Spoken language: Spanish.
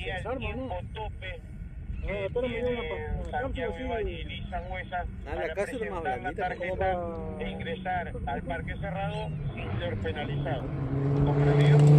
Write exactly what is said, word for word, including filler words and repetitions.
sería el tiempo tope que pero me dio una tiene pa- Santiago cápsula, Ibáñez y Sangüesa Ah, la para casa es más presentar la blandita, tarjeta como va- e ingresar al Parque Cerrado sin ser penalizado. ¿Comprendido?